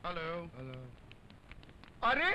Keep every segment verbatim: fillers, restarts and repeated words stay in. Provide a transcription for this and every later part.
Hello hello. अरे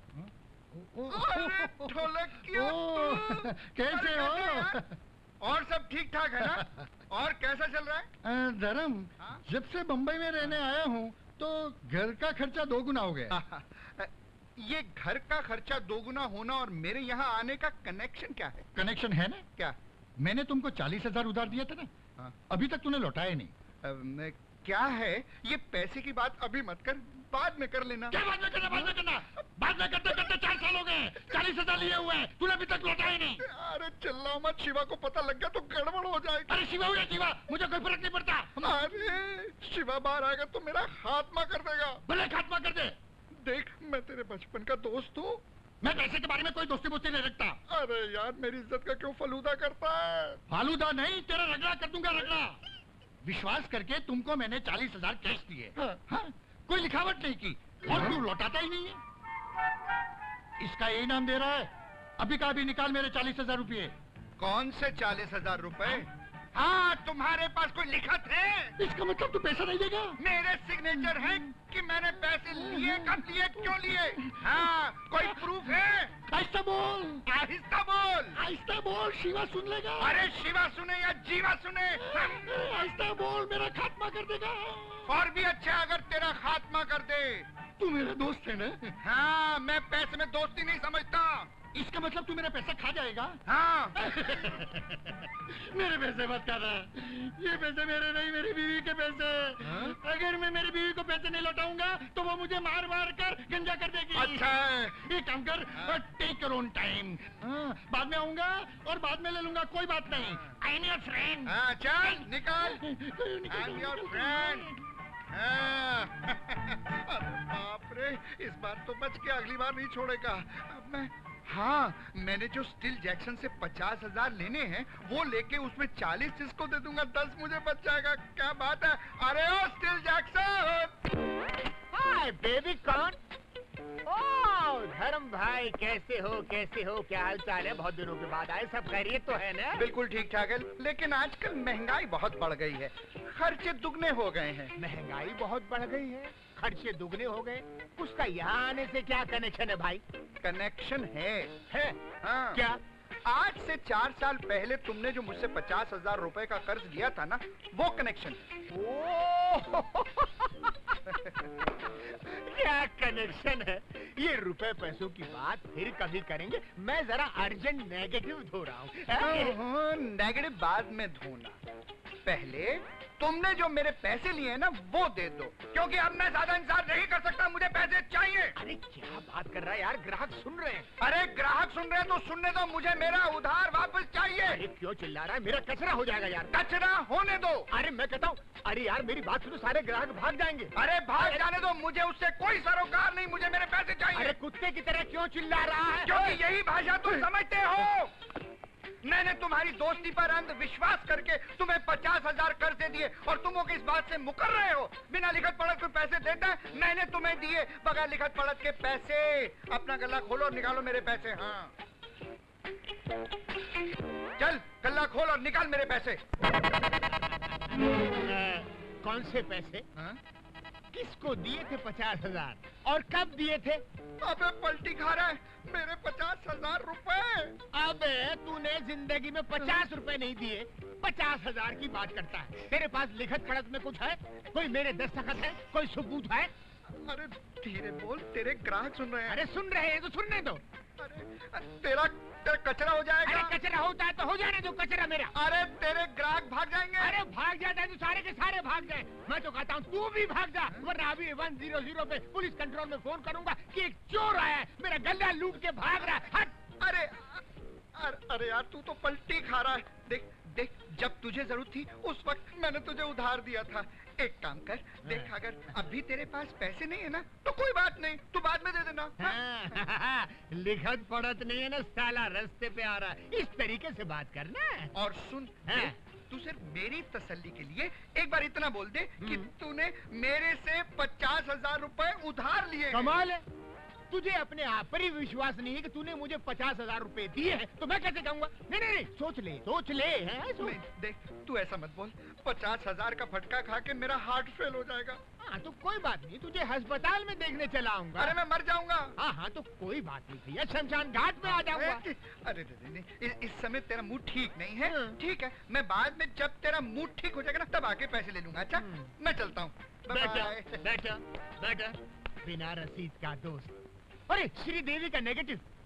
अरे ढोलकिया तू कैसे हो? और सब ठीक ठाक है ना? और कैसा चल रहा है? धर्म, जब से बम्बई में रहने आया हूँ तो घर का खर्चा दो गुना हो गया। ये घर का खर्चा दोगुना होना और मेरे यहाँ आने का कनेक्शन क्या है? कनेक्शन है ना? क्या? मैंने तुमको चालीस हजार उधार दिया था ना? हाँ। अभी तक तूने लौटाया नहीं। आ, क्या है ये? पैसे की बात अभी मत कर, बाद में कर लेना। क्या बाद में करना? बाद में करना? बाद में करते करते चार साल हो गए, चालीस हजार लिए हुए हैं, तूने अभी तक लौटाया नहीं। अरे चिल्ला मत, शिवा को पता लग गया तो गड़बड़ हो जाएगी। अरे शिवा हो या शिवा, मुझे कोई फर्क नहीं पड़ता। अरे शिवा बाहर आएगा तो मेरा खात्मा कर देगा। भले खात्मा कर दे। देख, मैं तेरे बचपन का दोस्त हूँ। मैं पैसे के बारे में कोई दोस्ती बोस्ती नहीं रखता। अरे यार, मेरी इज्जत का क्यों फलूदा करता है? फालूदा नहीं, तेरा रगड़ा कर दूंगा, रगड़ा। विश्वास करके तुमको मैंने चालीस हजार कैश दिए। हाँ। हाँ? कोई लिखावट नहीं की और तू लौटाता ही नहीं है। इसका यही नाम दे रहा है। अभी का अभी निकाल मेरे चालीस हजार रुपये। कौन से चालीस हजार रुपए? हाँ, तुम्हारे पास कोई लिखत है? इसका मतलब तू पैसा नहीं देगा? मेरे सिग्नेचर है कि मैंने पैसे लिए, कब लिए, क्यों लिए। हाँ, कोई प्रूफ है? आहिस्ता बोल, आहिस्ता बोल, आहिस्ता बोल, शिवा सुन लेगा। अरे शिवा सुने या जीवा सुने, आहिस्ता बोल, मेरा खात्मा कर देगा। और भी अच्छा अगर तेरा खात्मा कर दे। तू मेरा दोस्त है ना? हाँ, मैं पैसे में दोस्ती नहीं समझता। इसका मतलब तू मेरा पैसा खा जाएगा? हाँ। मेरे पैसे मत खाना, ये पैसे मेरे नहीं, मेरी बीवी के पैसे। हाँ? अगर मैं मेरी बीवी को पैसे नहीं लौटाऊंगा तो वो मुझे मार मार कर गंजा कर देगी। अच्छा है। एक काम कर, टेक योर ओन टाइम। बाद में आऊंगा और बाद में ले लूंगा, कोई बात नहीं। I am your friend. हाँ, चल निकाल। I am your friend. बाप रे, इस बार तो बच के अगली बार नहीं छोड़ेगा। अब मैं हाँ, मैंने जो स्टील जैक्सन से पचास हजार लेने हैं वो लेके उसमें चालीस इसको दे दूंगा, दस मुझे बच जाएगा। क्या बात है? अरे ओ स्टील जैक्सन! हाय बेबी, कौन? ओह धर्म भाई, कैसे हो, कैसे हो, क्या हाल चाल है? बहुत दिनों के बाद आए, सब खैरियत तो है ना? बिल्कुल ठीक ठाक है, लेकिन आजकल महंगाई बहुत बढ़ गई है, खर्चे दुगने हो गए हैं। महंगाई बहुत बढ़ गई है, खर्चे दुगने हो गए, उसका यहाँ आने से क्या कनेक्शन है भाई? कनेक्शन है, है? हाँ। क्या? आज से चार साल पहले तुमने जो मुझसे पचास हजार रुपए का कर्ज लिया था ना, वो कनेक्शन। क्या कनेक्शन है? ये रुपए पैसों की बात फिर कभी करेंगे, मैं जरा अर्जेंट नेगेटिव धो रहा हूँ। नेगेटिव बाद में धोना, पहले तुमने जो मेरे पैसे लिए हैं ना वो दे दो, क्योंकि अब मैं ज्यादा इंतजार नहीं कर सकता, मुझे पैसे चाहिए। अरे क्या बात कर रहा है यार, ग्राहक सुन रहे हैं। अरे ग्राहक सुन रहे हैं तो सुनने दो, मुझे मेरा उधार वापस चाहिए। अरे क्यों चिल्ला रहा है, मेरा कचरा हो जाएगा यार। कचरा होने दो। अरे मैं कहता हूँ, अरे यार मेरी बात सुनो, सारे ग्राहक भाग जाएंगे। अरे भाग जाने दो, मुझे उससे कोई सरोकार नहीं, मुझे मेरे पैसे चाहिए। अरे कुत्ते की तरह क्यों चिल्ला रहा है? क्योंकि यही भाषा तुम समझते हो। मैंने तुम्हारी दोस्ती पर अंध विश्वास करके तुम्हें पचास हजार कर्ज दे दिए और तुम लोग इस बात से मुकर रहे हो। बिना लिखत पढ़त कोई पैसे देता है? मैंने तुम्हें दिए बगैर लिखत पढ़त के पैसे। अपना गला खोलो और निकालो मेरे पैसे। हाँ चल, गला खोल और निकाल मेरे पैसे। आ, कौन से पैसे? हाँ? किसको दिए थे पचास हजार और कब दिए थे? अबे पलटी खा रहा है, मेरे पचास हजार रुपए। अबे तूने जिंदगी में पचास रुपए नहीं दिए, पचास हजार की बात करता है। तेरे पास लिखत पढ़त में कुछ है? कोई मेरे दस्तखत है? कोई सबूत है? अरे धीरे बोल, तेरे ग्राहक सुन रहे हैं। अरे सुन रहे हैं तो सुनने दो। अरे तेरा, तेरा कचरा हो जाएगा। अरे कचरा होता है तो हो जाने दो, कचरा मेरा। अरे तेरे ग्राहक भाग जाएंगे। अरे भाग जाता है तो सारे के सारे भाग जाए। मैं तो कहता हूँ तू भी भाग जा, वरना अभी वन जीरो जीरो पे पुलिस कंट्रोल में फोन करूंगा कि एक चोर आया है, मेरा गल्ला लूट के भाग रहा है। हट। अरे अरे, अरे यार तू तो पलटी खा रहा है। देख देख, जब तुझे जरूरत थी उस वक्त मैंने तुझे उधार दिया था। एक काम कर, देख अगर अभी तेरे पास पैसे नहीं है ना तो कोई बात नहीं, तू बाद में दे देना। हाँ? लिखत पढ़त नहीं है ना साला, रास्ते पे आ रहा है, इस तरीके से बात करना। और सुन, तू सिर्फ मेरी तसल्ली के लिए एक बार इतना बोल दे कि तूने मेरे से पचास हजार रुपए उधार लिए। कमाल है, तुझे अपने आप पर ही विश्वास नहीं है कि तूने मुझे पचास हजार रूपए दिए हैं, तो मैं कैसे कहूँगा? नहीं नहीं नहीं, सोच ले सोच ले हैं सोच। नहीं, देख तू ऐसा मत बोल। पचास हजार का फटका खा के मेरा हार्ट फेल हो जाएगा। हाँ तो कोई बात नहीं, तुझे अस्पताल में देखने चला आऊंगा। अरे मैं मर जाऊंगा। हाँ हाँ तो कोई बात नहीं भैया, शमशान घाट में आ जाऊंगा। अरे नहीं नहीं, इस, इस समय तेरा मूड ठीक नहीं है। हाँ। ठीक है, मैं बाद में जब तेरा मूड ठीक हो जाएगा ना तब आके पैसे ले लूंगा। अच्छा हम्म। मैं चलता हूँ। बैठा बैठा बैठा बिना रसीद का दोस्त। अरे श्रीदेवी का नेगेटिव